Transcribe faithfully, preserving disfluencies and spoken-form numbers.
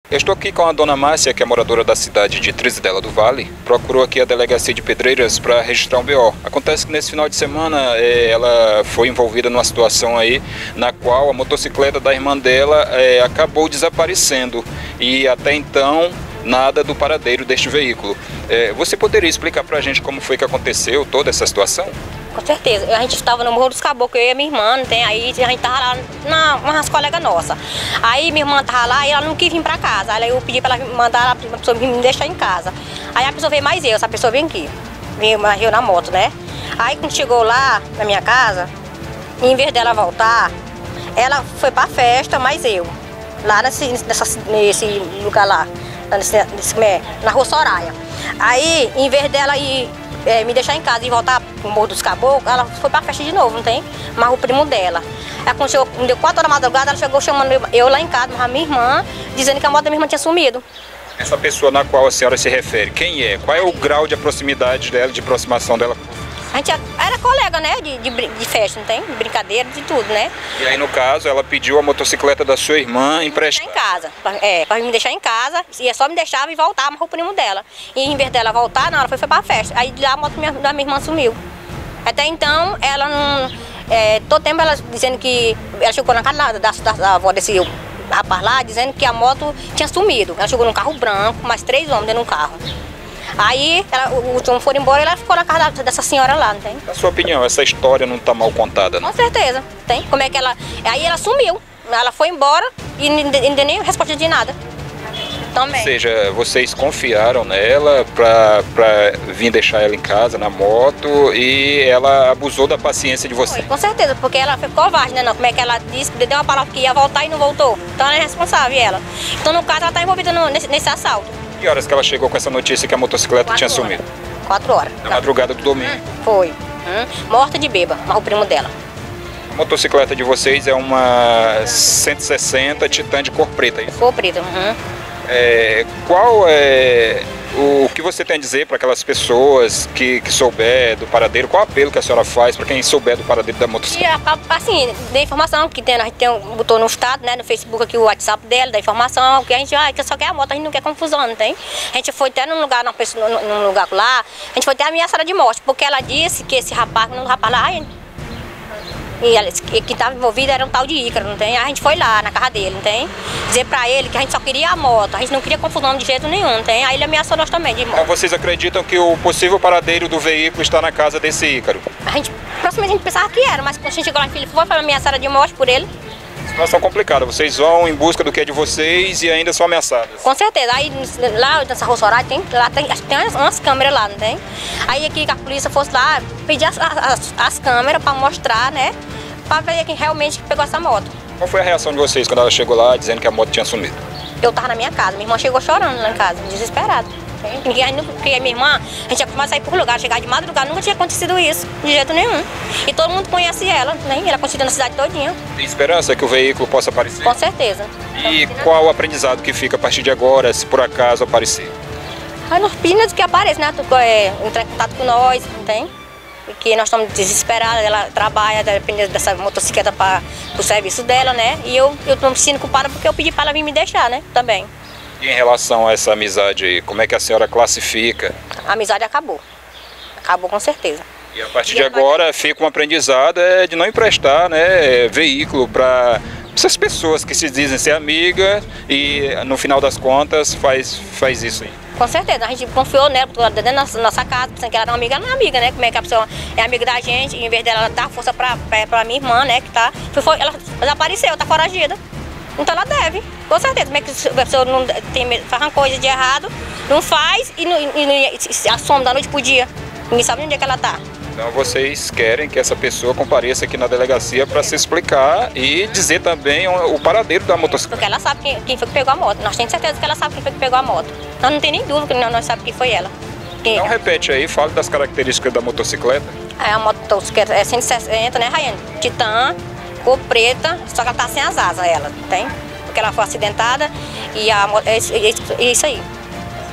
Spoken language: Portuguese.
Eu estou aqui com a dona Márcia, que é moradora da cidade de Trizidela do Vale. Procurou aqui a delegacia de Pedreiras para registrar um B O. Acontece que nesse final de semana eh, ela foi envolvida numa situação aí na qual a motocicleta da irmã dela eh, acabou desaparecendo e até então nada do paradeiro deste veículo. Eh, você poderia explicar para a gente como foi que aconteceu toda essa situação? Com certeza. A gente estava no Morro dos Caboclos, eu e a minha irmã, não tem? Aí a gente estava lá, na, umas colegas nossas. Aí minha irmã estava lá e ela não quis vir para casa. Aí eu pedi para ela mandar a pessoa me deixar em casa. Aí a pessoa veio mais eu, essa pessoa veio aqui. Veio eu na moto, né? Aí quando chegou lá na minha casa, em vez dela voltar, ela foi para a festa, mais eu. Lá nesse, nessa, nesse lugar lá, nesse, nesse, na Rua Soraya. Aí, em vez dela ir É, me deixar em casa e voltar pro Morro dos Caboclos, ela foi pra festa de novo, não tem? Mas o primo dela. Aí quando chegou, deu quatro horas da madrugada, ela chegou chamando eu lá em casa, mas a minha irmã, dizendo que a moto da minha irmã tinha sumido. Essa pessoa na qual a senhora se refere, quem é? Qual é o grau de proximidade dela, de aproximação dela? A gente era colega, né, de, de, de festa, não tem? De brincadeira, de tudo, né? E aí, no caso, ela pediu a motocicleta da sua irmã emprestada? Em casa, é, pra me deixar em casa, e é só me deixava e voltar, mas o primo dela. E em vez dela voltar, não, ela foi, foi pra festa. Aí lá a moto minha, da minha irmã sumiu. Até então, ela não... É, todo tempo ela dizendo que... Ela chegou na casa da, da, da avó desse rapaz lá, dizendo que a moto tinha sumido. Ela chegou num carro branco, mais três homens dentro de um carro. Aí ela, o último foram embora e ela ficou na casa dessa senhora lá, não tem? Na sua opinião, essa história não está mal contada, não? Com certeza, tem. Como é que ela... Aí ela sumiu, ela foi embora e não deu nem resposta de nada. Também. Ou seja, vocês confiaram nela para para vir deixar ela em casa, na moto, e ela abusou da paciência de vocês? Foi, com certeza, porque ela foi covarde, né? Não? Como é que ela disse, deu uma palavra que ia voltar e não voltou. Então ela é responsável, ela. Então, no caso, ela está envolvida no, nesse, nesse assalto. Que horas que ela chegou com essa notícia que a motocicleta Quatro tinha horas. sumido? Quatro horas. Na madrugada do domingo? Hum, foi. Hum, morta de bêbada, mas o primo dela. A motocicleta de vocês é uma cento e sessenta Titan de cor preta, é isso? Cor preta. Uhum. É, qual é o que você tem a dizer para aquelas pessoas que, que souber do paradeiro? Qual apelo que a senhora faz para quem souber do paradeiro da motocicleta? E, assim, da informação que tem, a gente tem, botou no estado, né, no Facebook aqui o WhatsApp dela, da informação, que a gente ah, que só quer a moto, a gente não quer confusão, não tem? A gente foi até num lugar, numa pessoa, num lugar lá, a gente foi até ameaçada de morte, porque ela disse que esse rapaz, um rapaz lá, ai, e ela, que estava envolvido era um tal de Ícaro, não tem? A gente foi lá na casa dele, não tem? Dizer pra ele que a gente só queria a moto, a gente não queria confusão de jeito nenhum, não tem? Aí ele ameaçou nós também de moto. Então vocês acreditam que o possível paradeiro do veículo está na casa desse Ícaro? A gente, proximamente a gente pensava que era, mas quando a gente chegou lá, filho, foi ameaçada de morte por ele. Situação complicada, vocês vão em busca do que é de vocês e ainda são ameaçadas. Com certeza, aí lá nessa Rua Soraya tem, lá tem, tem umas, umas câmeras lá, não tem? Aí aqui que a polícia fosse lá pedir as, as, as câmeras para mostrar, né? Para ver quem realmente pegou essa moto. Qual foi a reação de vocês quando ela chegou lá dizendo que a moto tinha sumido? Eu tava na minha casa, minha irmã chegou chorando lá em casa, desesperada. Ninguém, porque minha irmã, a gente ia costumar sair por lugar, chegar de madrugada, nunca tinha acontecido isso, de jeito nenhum. E todo mundo conhece ela, né? Ela é conhecida na cidade todinha. Tem esperança que o veículo possa aparecer? Com certeza. E qual o aprendizado que fica a partir de agora, se por acaso aparecer? Aí nós pedimos que apareça, né? Tu, é, entrar em contato com nós, não tem? Porque nós estamos desesperados, ela trabalha, depende dessa motocicleta para o serviço dela, né? E eu estou me sentindo culpada porque eu pedi para ela vir me deixar, né? Também. E em relação a essa amizade aí, como é que a senhora classifica? A amizade acabou. Acabou com certeza. E a partir de agora fica um aprendizado é, de não emprestar, né, veículo para essas pessoas que se dizem ser amigas e no final das contas faz, faz isso aí. Com certeza, a gente confiou nela, porque ela dentro da nossa casa, pensando que ela era uma amiga, ela não é amiga, né? Como é que a pessoa é amiga da gente, e em vez dela dar força pra, pra, pra minha irmã, né? Que tá, foi, ela desapareceu, tá foragida. Então ela deve, com certeza. Como é que a pessoa não tem, faz uma coisa de errado, não faz e, não, e, e assome da noite pro dia. Ninguém sabe onde é que ela tá. Então vocês querem que essa pessoa compareça aqui na delegacia para se explicar e dizer também o paradeiro da motocicleta. Porque ela sabe quem, quem foi que pegou a moto. Nós temos certeza que ela sabe quem foi que pegou a moto. Nós não tem nem dúvida que nós sabemos que foi ela. Quem então repete aí, fale das características da motocicleta. É, a motocicleta é cento e sessenta, né, Rayane? Titan, cor preta, só que ela tá sem as asas, ela, tem? Porque ela foi acidentada e a, é, isso, é isso aí.